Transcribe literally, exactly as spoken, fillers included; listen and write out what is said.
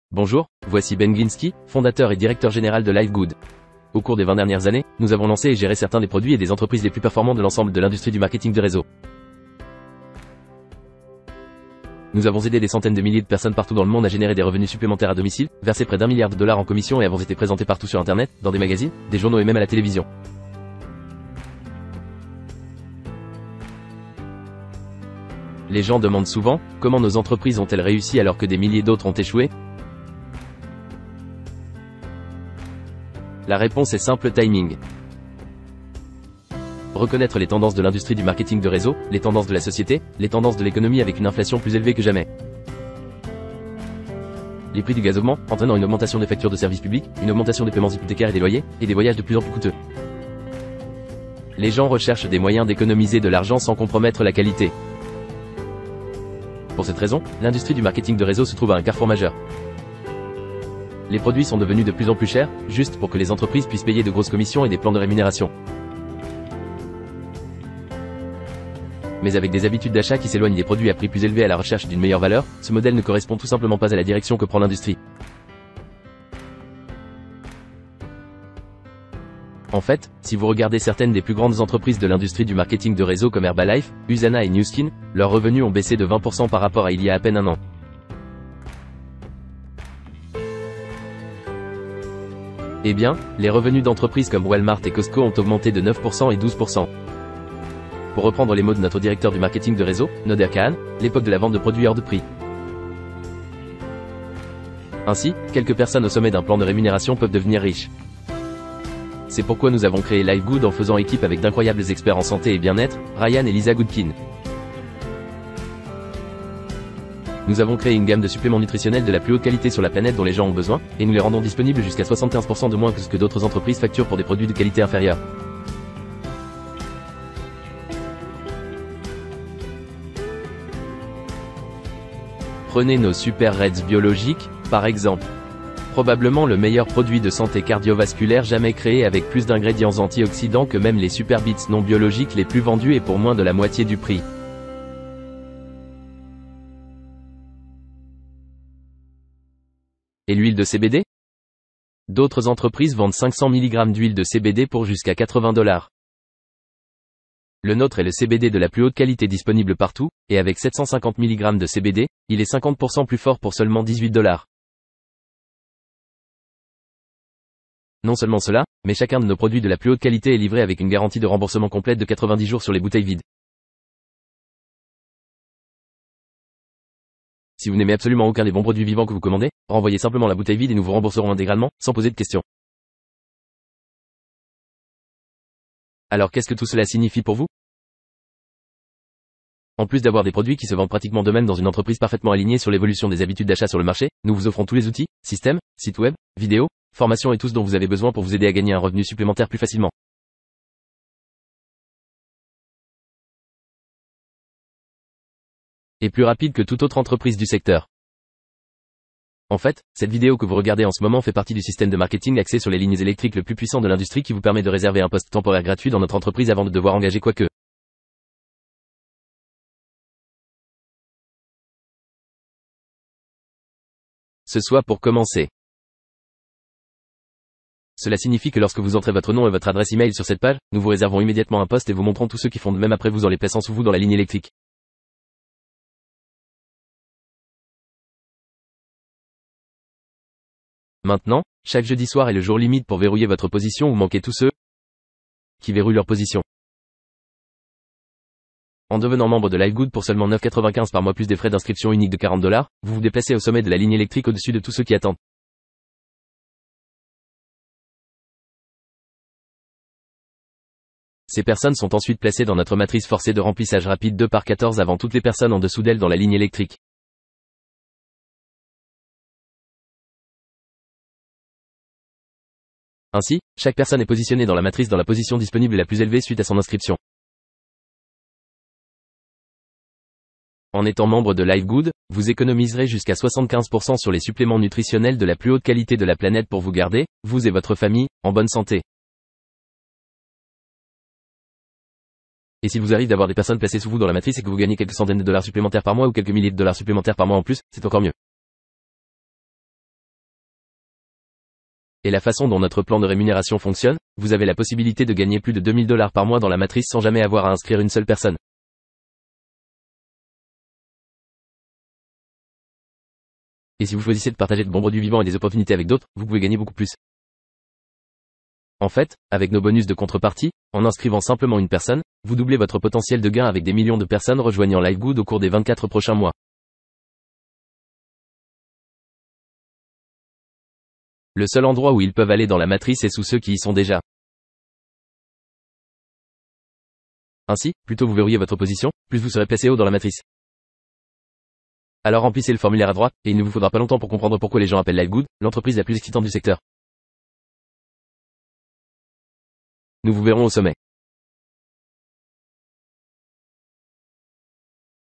Bonjour, voici Ben Glinsky, fondateur et directeur général de LiveGood. Au cours des vingt dernières années, nous avons lancé et géré certains des produits et des entreprises les plus performants de l'ensemble de l'industrie du marketing de réseau. Nous avons aidé des centaines de milliers de personnes partout dans le monde à générer des revenus supplémentaires à domicile, versé près d'un milliard de dollars en commission et avons été présentés partout sur Internet, dans des magazines, des journaux et même à la télévision. Les gens demandent souvent, comment nos entreprises ont-elles réussi alors que des milliers d'autres ont échoué? La réponse est simple: timing. Reconnaître les tendances de l'industrie du marketing de réseau, les tendances de la société, les tendances de l'économie avec une inflation plus élevée que jamais. Les prix du gaz augmentent, entraînant une augmentation des factures de services publics, une augmentation des paiements hypothécaires et des loyers, et des voyages de plus en plus coûteux. Les gens recherchent des moyens d'économiser de l'argent sans compromettre la qualité. Pour cette raison, l'industrie du marketing de réseau se trouve à un carrefour majeur. Les produits sont devenus de plus en plus chers, juste pour que les entreprises puissent payer de grosses commissions et des plans de rémunération. Mais avec des habitudes d'achat qui s'éloignent des produits à prix plus élevés à la recherche d'une meilleure valeur, ce modèle ne correspond tout simplement pas à la direction que prend l'industrie. En fait, si vous regardez certaines des plus grandes entreprises de l'industrie du marketing de réseau comme Herbalife, Usana et Nu Skin, leurs revenus ont baissé de vingt pour cent par rapport à il y a à peine un an. Eh bien, les revenus d'entreprises comme Walmart et Costco ont augmenté de neuf pour cent et douze pour cent. Pour reprendre les mots de notre directeur du marketing de réseau, Nader Khan, l'époque de la vente de produits hors de prix. Ainsi, quelques personnes au sommet d'un plan de rémunération peuvent devenir riches. C'est pourquoi nous avons créé LiveGood en faisant équipe avec d'incroyables experts en santé et bien-être, Ryan et Lisa Goodkin. Nous avons créé une gamme de suppléments nutritionnels de la plus haute qualité sur la planète dont les gens ont besoin, et nous les rendons disponibles jusqu'à soixante-quinze pour cent de moins que ce que d'autres entreprises facturent pour des produits de qualité inférieure. Prenez nos Super Reds biologiques, par exemple. Probablement le meilleur produit de santé cardiovasculaire jamais créé avec plus d'ingrédients antioxydants que même les Super Beats non biologiques les plus vendus et pour moins de la moitié du prix. Et l'huile de C B D? D'autres entreprises vendent cinq cents milligrammes d'huile de C B D pour jusqu'à quatre-vingts dollars. Le nôtre est le C B D de la plus haute qualité disponible partout, et avec sept cent cinquante milligrammes de C B D, il est cinquante pour cent plus fort pour seulement dix-huit dollars. Non seulement cela, mais chacun de nos produits de la plus haute qualité est livré avec une garantie de remboursement complète de quatre-vingt-dix jours sur les bouteilles vides. Si vous n'aimez absolument aucun des bons produits vivants que vous commandez, renvoyez simplement la bouteille vide et nous vous rembourserons intégralement, sans poser de questions. Alors qu'est-ce que tout cela signifie pour vous? En plus d'avoir des produits qui se vendent pratiquement d'eux-mêmes dans une entreprise parfaitement alignée sur l'évolution des habitudes d'achat sur le marché, nous vous offrons tous les outils, systèmes, sites web, vidéos, formations et tout ce dont vous avez besoin pour vous aider à gagner un revenu supplémentaire plus facilement. Et plus rapide que toute autre entreprise du secteur. En fait, cette vidéo que vous regardez en ce moment fait partie du système de marketing axé sur les lignes électriques le plus puissant de l'industrie qui vous permet de réserver un poste temporaire gratuit dans notre entreprise avant de devoir engager quoi que. Ce soit pour commencer. Cela signifie que lorsque vous entrez votre nom et votre adresse email sur cette page, nous vous réservons immédiatement un poste et vous montrons tous ceux qui font de même après vous en les plaçant sous vous dans la ligne électrique. Maintenant, chaque jeudi soir est le jour limite pour verrouiller votre position ou manquer tous ceux qui verrouillent leur position. En devenant membre de LiveGood pour seulement neuf euros quatre-vingt-quinze par mois plus des frais d'inscription uniques de quarante dollars, vous vous déplacez au sommet de la ligne électrique au-dessus de tous ceux qui attendent. Ces personnes sont ensuite placées dans notre matrice forcée de remplissage rapide deux par quatorze avant toutes les personnes en dessous d'elles dans la ligne électrique. Ainsi, chaque personne est positionnée dans la matrice dans la position disponible la plus élevée suite à son inscription. En étant membre de LiveGood, vous économiserez jusqu'à soixante-quinze pour cent sur les suppléments nutritionnels de la plus haute qualité de la planète pour vous garder, vous et votre famille, en bonne santé. Et s'il vous arrive d'avoir des personnes placées sous vous dans la matrice et que vous gagnez quelques centaines de dollars supplémentaires par mois ou quelques milliers de dollars supplémentaires par mois en plus, c'est encore mieux. Et la façon dont notre plan de rémunération fonctionne, vous avez la possibilité de gagner plus de deux mille dollars par mois dans la matrice sans jamais avoir à inscrire une seule personne. Et si vous choisissez de partager de bons produits vivants et des opportunités avec d'autres, vous pouvez gagner beaucoup plus. En fait, avec nos bonus de contrepartie, en inscrivant simplement une personne, vous doublez votre potentiel de gain avec des millions de personnes rejoignant LiveGood au cours des vingt-quatre prochains mois. Le seul endroit où ils peuvent aller dans la matrice est sous ceux qui y sont déjà. Ainsi, plus tôt vous verrouillez votre position, plus vous serez placé haut dans la matrice. Alors remplissez le formulaire à droite, et il ne vous faudra pas longtemps pour comprendre pourquoi les gens appellent LiveGood l'entreprise la plus excitante du secteur. Nous vous verrons au sommet.